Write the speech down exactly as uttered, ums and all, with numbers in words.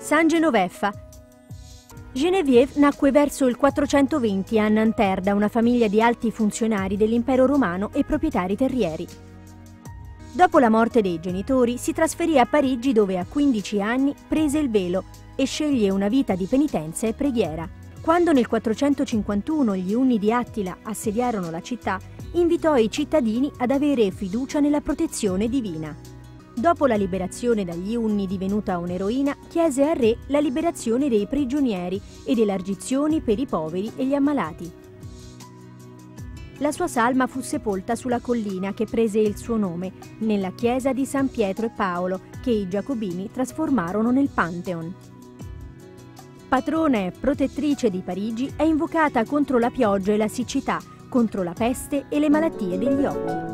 San Genoveffa. Geneviève nacque verso il quattrocentoventi a Nanterre da una famiglia di alti funzionari dell'impero romano e proprietari terrieri. Dopo la morte dei genitori si trasferì a Parigi dove a quindici anni prese il velo e sceglie una vita di penitenza e preghiera. Quando nel quattrocentocinquantuno gli Unni di Attila assediarono la città, invitò i cittadini ad avere fiducia nella protezione divina. Dopo la liberazione dagli Unni, divenuta un'eroina, chiese al re la liberazione dei prigionieri ed elargizioni per i poveri e gli ammalati. La sua salma fu sepolta sulla collina che prese il suo nome, nella chiesa di San Pietro e Paolo, che i Giacobini trasformarono nel Pantheon. Patrona e protettrice di Parigi, è invocata contro la pioggia e la siccità, contro la peste e le malattie degli occhi.